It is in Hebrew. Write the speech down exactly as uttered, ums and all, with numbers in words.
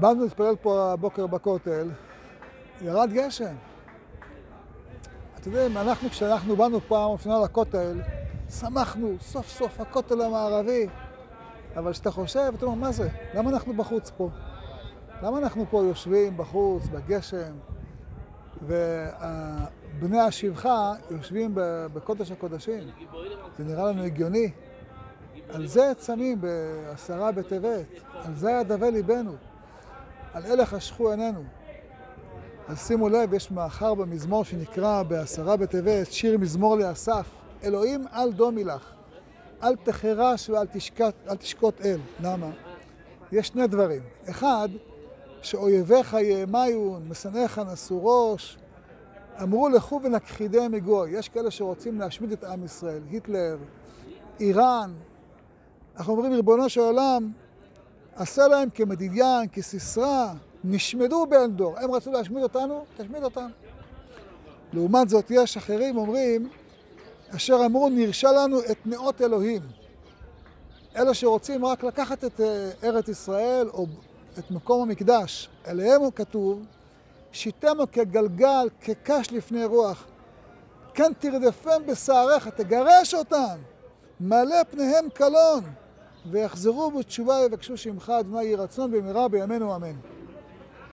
באנו להתפלל פה הבוקר בכותל, ירד גשם. אתם יודעים, אנחנו כשאנחנו באנו פעם לפני לכותל, שמחנו, סוף סוף הכותל המערבי. אבל כשאתה חושב, אתה אומר, מה זה? למה אנחנו בחוץ פה? למה אנחנו פה יושבים בחוץ, בגשם, ובני השבחה יושבים בקודש הקודשים? זה נראה לנו הגיוני. על זה צמים בעשרה בטבת, על זה ידווה ליבנו, על אלה חשכו עינינו. אז שימו לב, יש מאחר במזמור שנקרא בעשרה בטבת, שיר מזמור לאסף, אלוהים אל דומי לך, אל תחרש ואל תשקט, אל תשקוט אל. למה? יש שני דברים. אחד, שאויביך יאמיון, משנאיך נשאו ראש, אמרו לכו ונכחידם מגוי. יש כאלה שרוצים להשמיד את עם ישראל, היטלר, איראן. אנחנו אומרים, ריבונו של עולם, עשה להם כמדידיין, כסיסרא, נשמדו באין דור. הם רצו להשמיד אותנו, תשמיד אותם. לעומת זאת, יש אחרים אומרים, אשר אמרו, נרשה לנו את נאות אלוהים. אלה שרוצים רק לקחת את ארץ ישראל, או את מקום המקדש. אליהם הוא כתוב, שיתמו כגלגל, כקש לפני רוח. כן תרדפם בשעריך, תגרש אותם. מלא פניהם קלון, ויחזרו בתשובה ויבקשו שמך, אדוני יהי רצון במהרה בימינו אמן.